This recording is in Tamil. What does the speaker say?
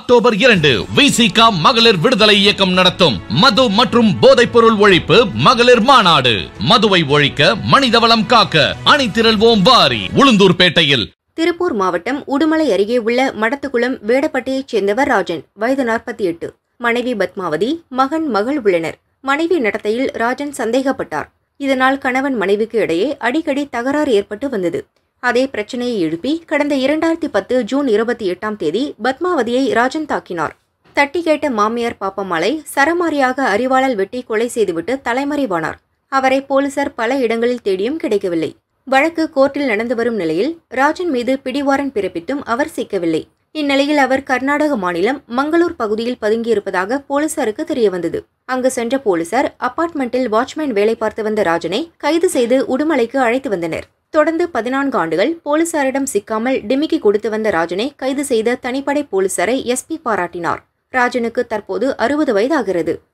அக்டோபர் 2 விசிக மகளிர் விடுதலை இயக்கம் நடத்தும் மது மற்றும் போதைப் பொருள் ஒழிப்பு மகளிர் மாநாடு. மதுவை ஒழிக்க, மனிதவளம் காக்க அணிதிரள்வோம் வாரி. உளுந்தூர்பேட்டையில். திருப்பூர் மாவட்டம் உடுமலை அருகே உள்ள மடத்துக்குளம் வேடப்பட்டியைச் சேர்ந்தவர் ராஜன், வயது 48. மனைவி பத்மாவதி, மகள் உள்ளனர். மனைவி நடத்தையில் ராஜன் சந்தேகப்பட்டார். இதனால் கணவன் மனைவிக்கு இடையே அடிக்கடி தகராறு ஏற்பட்டு வந்தது. அதே பிரச்சனையை எழுப்பி கடந்த 2010 ஜூன் 28 பத்மாவதியை ராஜன் தாக்கினார். தட்டி கேட்ட மாமியார் பாப்பம்மாளை சரமாரியாக அரிவாளால் வெட்டி கொலை செய்துவிட்டு தலைமறைவானார். அவரை போலீசார் பல இடங்களில் தேடியும் கிடைக்கவில்லை. வழக்கு கோர்ட்டில் நடந்து வரும் நிலையில் ராஜன் மீது பிடிவாரண்ட் பிறப்பித்தும் அவர் சிக்கவில்லை. இந்நிலையில் அவர் கர்நாடக மாநிலம் மங்களூர் பகுதியில் பதுங்கியிருப்பதாக போலீசாருக்கு தெரியவந்தது. அங்கு சென்ற போலீசார் அபார்ட்மெண்டில் வாட்ச்மேன் வேலை பார்த்து வந்த ராஜனை கைது செய்து உடுமலைக்கு அழைத்து வந்தனர். தொடர்ந்து 14 ஆண்டுகள் போலீசாரிடம் சிக்காமல் டிமிக்கி கொடுத்து வந்த ராஜனை கைது செய்த தனிப்படை போலீசாரை எஸ்பி பாராட்டினார். ராஜனுக்கு தற்போது 60 வயதாகிறது.